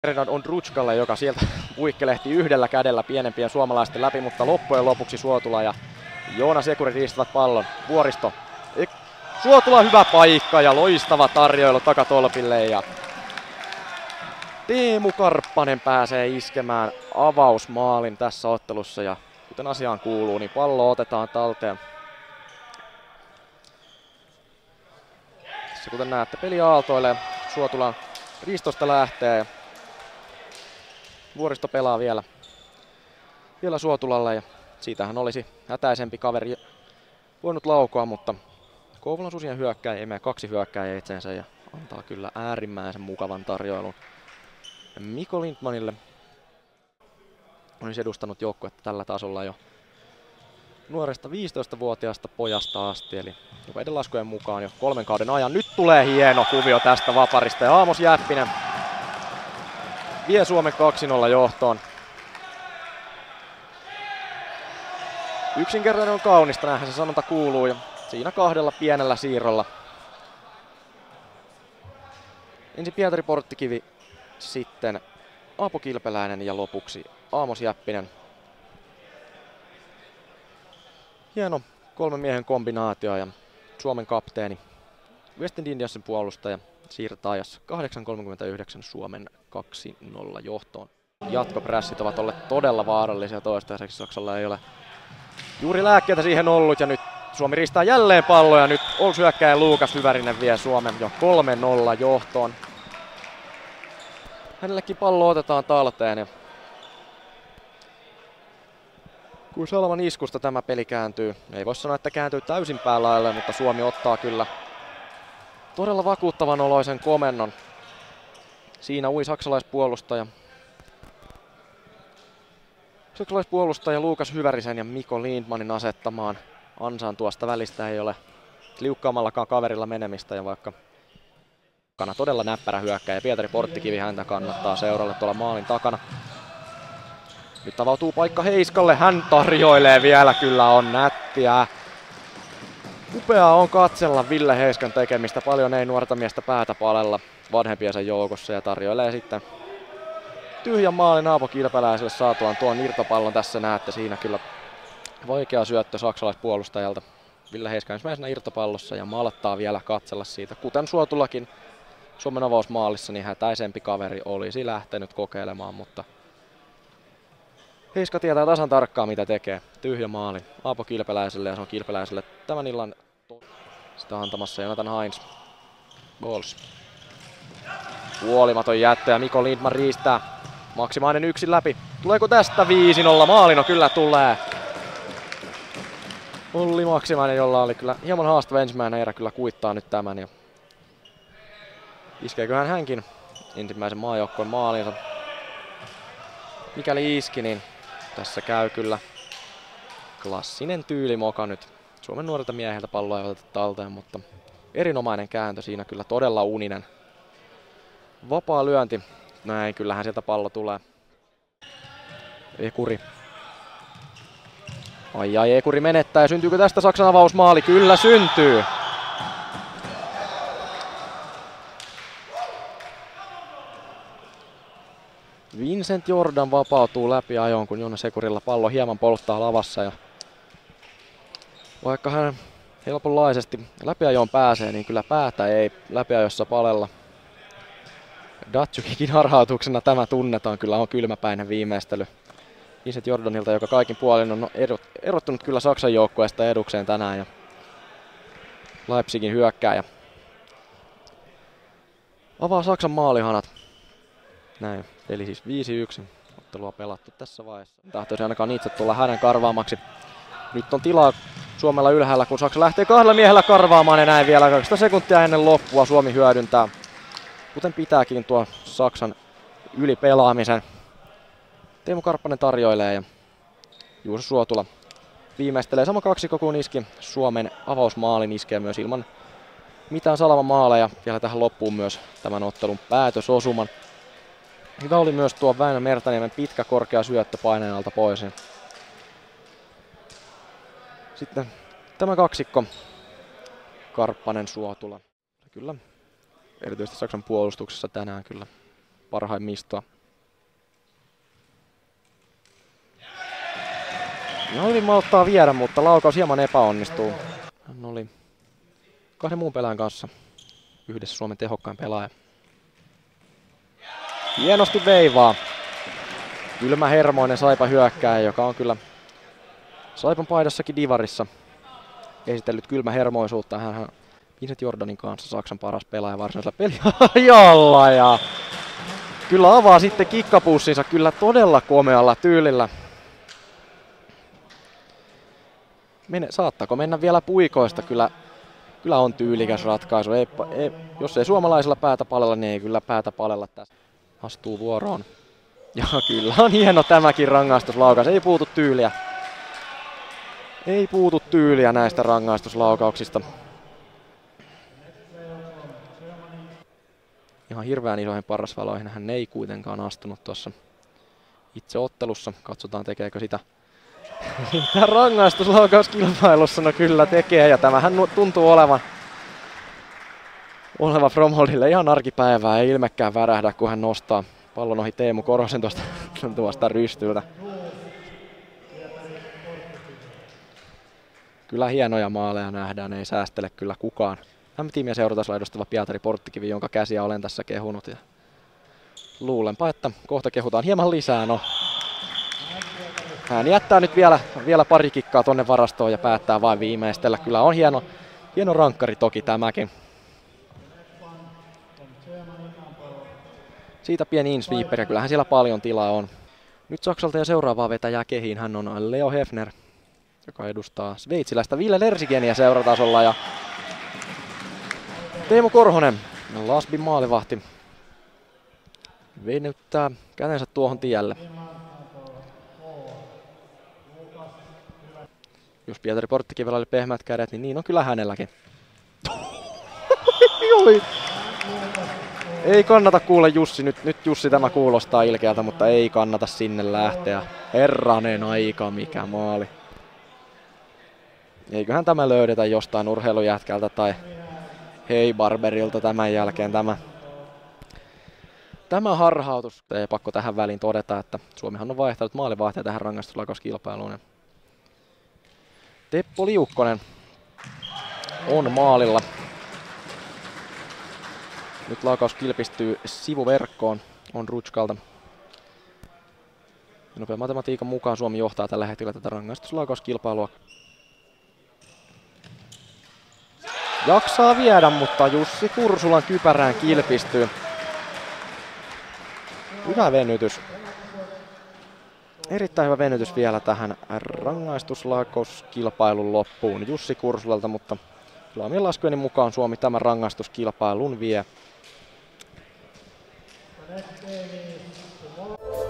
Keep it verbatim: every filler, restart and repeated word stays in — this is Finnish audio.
Ferdinand Ondruchkalle, joka sieltä uikkelehti yhdellä kädellä pienempien suomalaisten läpi, mutta loppujen lopuksi Suotula ja Joonas Ekuri riistävät pallon. Vuoristo. Suotula hyvä paikka ja loistava tarjoilu takatolpille ja Teemu Karppanen pääsee iskemään avausmaalin tässä ottelussa ja kuten asiaan kuuluu, niin pallo otetaan talteen. Tässä kuten näette, peli aaltoilee. Suotula riistosta lähtee. Vuoristo pelaa vielä, vielä Suotulalle ja siitähän olisi hätäisempi kaveri voinut laukoa, mutta Kouvolan susien hyökkääjä imee kaksi hyökkääjää itseensä ja antaa kyllä äärimmäisen mukavan tarjoilun Mikko Lindmanille. Olisi edustanut joukkuetta tällä tasolla jo nuoresta viisitoistavuotiaasta pojasta asti, eli nopeiden laskujen mukaan jo kolmen kauden ajan. Nyt tulee hieno kuvio tästä vaparista ja Aamos Jäppinen vie Suomen kaksi nolla johtoon. Yksinkertainen on kaunista, näinhän se sanonta kuuluu ja siinä kahdella pienellä siirrolla. Ensin Pietari Porttikivi, sitten Aapo Kilpeläinen ja lopuksi Aamos Jäppinen. Hieno kolmen miehen kombinaatio ja Suomen kapteeni West Indiasin puolustaja siirtää ajassa kahdeksan kolmekymmentäyhdeksän Suomen kaksi nolla johtoon. Jatkoprässit ovat olleet todella vaarallisia toistaiseksi. Saksalla ei ole juuri lääkkeitä siihen ollut ja nyt Suomi riistää jälleen palloja. Nyt Oulu-hyökkääjä Luukas Hyvärinen vie Suomen jo kolme nolla johtoon. Hänellekin pallo otetaan talteen ja kun Salman iskusta tämä peli kääntyy, ei voi sanoa, että kääntyy täysin päälaille, mutta Suomi ottaa kyllä todella vakuuttavan oloisen komennon. Siinä ui saksalaispuolustaja. Saksalaispuolustaja Luukas Hyvärisen ja Mikko Lindmanin asettamaan ansaan tuosta välistä ei ole liukkaammallakaan kaverilla menemistä ja vaikka kana todella näppärä hyökkääjä Pietari Porttikivi häntä kannattaa seuralle tuolla maalin takana. Nyt avautuu paikka Heiskalle, hän tarjoilee vielä, kyllä on nättiä. Upeaa on katsella Ville Heiskan tekemistä, paljon ei nuorta miestä päätä palella vanhempiensa joukossa ja tarjoilee sitten tyhjän maalin Aapo Kilpeläiselle saatuaan tuon irtopallon. Tässä näette siinä kyllä vaikea syöttö saksalaispuolustajalta. Ville Heiska ensimmäisenä irtopallossa ja malattaa vielä katsella siitä. Kuten Suotulakin Suomen avausmaalissa, niin hätäisempi kaveri olisi lähtenyt kokeilemaan, mutta Heiska tietää tasan tarkkaan mitä tekee. Tyhjä maali Aapo Kilpeläiselle ja se on Kilpeläiselle tämän illan sitä antamassa Jonathan Heinz. Balls. Huolimaton jättö ja Mikko Lindman riistää. Maksimainen yksin läpi. Tuleeko tästä viisi nolla maali? No kyllä tulee. Olli Maksimainen, jolla oli kyllä hieman haastava ensimmäinen erä, kyllä kuittaa nyt tämän. Ja iskeeköhän hänkin ensimmäisen maajoukkueen maalinsa? Mikäli iski, niin tässä käy kyllä klassinen tyylimoka nyt. Suomen nuorilta mieheltä palloa ei oteta talteen, mutta erinomainen kääntö siinä kyllä, todella uninen. Vapaa lyönti. Näin, kyllähän sieltä pallo tulee. Ekuri. Ai ai, Ekuri menettää ja syntyykö tästä Saksan avausmaali? Kyllä syntyy. Vincent Jordan vapautuu läpi ajoon, kun Joonas Ekurilla pallo hieman polttaa lavassa. Ja vaikka hän helponlaisesti läpiajoon pääsee, niin kyllä päätä ei läpiajossa palella. Datsukikin harhautuksena tämä tunnetaan, kyllä on kylmäpäinen viimeistely Vincent Jordanilta, joka kaikin puolin on erottunut kyllä Saksan joukkueesta edukseen tänään. Ja Leipzigin hyökkääjä avaa Saksan maalihanat. Näin, eli siis viisi yksi ottelua pelattu tässä vaiheessa. Tahtoisi ainakaan itse tulla hänen karvaamaksi. Nyt on tilaa Suomella ylhäällä, kun Saksa lähtee kahdella miehellä karvaamaan ja näin vielä kaksikymmentä sekuntia ennen loppua Suomi hyödyntää, kuten pitääkin, tuo Saksan ylipelaamisen. Teemu Karppanen tarjoilee ja Juuso Suotula viimeistelee sama kaksikko kuin iski Suomen avausmaalin, iskee myös ilman mitään salamamaaleja. Vielä tähän loppuun myös tämän ottelun päätösosuman. Hyvä oli myös tuo Väinö Mertaniemen pitkä korkea syöttö paineen alta pois. Sitten tämä kaksikko, Karppanen, Suotula. Kyllä, erityisesti Saksan puolustuksessa tänään kyllä parhaimmista. No hyvin malttaa viedä, mutta laukaus hieman epäonnistuu. Hän oli kahden muun pelaajan kanssa yhdessä Suomen tehokkain pelaaja. Hienosti veivaa. Kylmä hermoinen Saipa hyökkääjä, joka on kyllä Saipan paidassakin divarissa esitellyt kylmä hermoisuutta. Hän on Vincent Jordanin kanssa Saksan paras pelaaja varsinaisella peliajalla. Ja kyllä avaa sitten kikkapussinsa kyllä todella komealla tyylillä. Mene, saattaako mennä vielä puikoista? Kyllä, kyllä on tyylikäs ratkaisu. Ei, ei, jos ei suomalaisilla päätä palella, niin ei kyllä päätä palella tässä. Astuu vuoroon. Ja kyllä on hieno tämäkin rangaistuslaukaus. Ei puutu tyyliä. Ei puutu tyyliä näistä rangaistuslaukauksista. Ihan hirveän isoihin parrasvaloihin hän ei kuitenkaan astunut tuossa itse ottelussa. Katsotaan tekeekö sitä. Tämä rangaistuslaukauskilpailussa no kyllä tekee, ja tämähän tuntuu olevan oleva Fromholdille ihan arkipäivää. Ei ilmekään värähdä, kun hän nostaa pallon ohi Teemu Korhosen tuosta, tuosta rystyltä. Kyllä hienoja maaleja nähdään, ei säästele kyllä kukaan. M-tiimiä seuratasolla edustava Pietari Porttikivi, jonka käsiä olen tässä kehunut. Ja luulenpa, että kohta kehutaan hieman lisää. No, hän jättää nyt vielä, vielä pari kikkaa tonne varastoon ja päättää vain viimeistellä. Kyllä on hieno, hieno rankkari toki tämäkin. Siitä pieni in-sweeper ja kyllähän siellä paljon tilaa on. Nyt Saksalta ja seuraavaa vetäjää kehiin. Hän on Leo Hefner, joka edustaa sveitsiläistä Ville Lersigeniä seuratasolla. Ja Teemu Korhonen, Lasbin maalivahti, venyttää kätensä tuohon tielle. Jos Pietari Porttikivellä oli pehmeät kädet, niin niin on kyllä hänelläkin. Ei kannata kuule Jussi, nyt, nyt Jussi tämä kuulostaa ilkeältä, mutta ei kannata sinne lähteä. Herranen aika, mikä maali. Eiköhän tämä löydetä jostain urheilujätkältä tai Hei Barberilta tämän jälkeen tämä, tämä harhautus. Ei pakko tähän väliin todeta, että Suomihan on vaihtanut maalivahtia tähän rangaistuslaukaukskilpailuun. Teppo Liukkonen on maalilla. Nyt laukaus kilpistyy sivuverkkoon, on Rutskalta. Nopean matematiikan mukaan Suomi johtaa tällä hetkellä tätä rangaistuslaukauskilpailua. Jaksaa viedä, mutta Jussi Kursulan kypärään kilpistyy. Hyvä venytys. Erittäin hyvä venytys vielä tähän rangaistuslaukauskilpailun loppuun Jussi Kursulalta, mutta kyllä omien laskujeni mukaan Suomi tämän rangaistuskilpailun vie.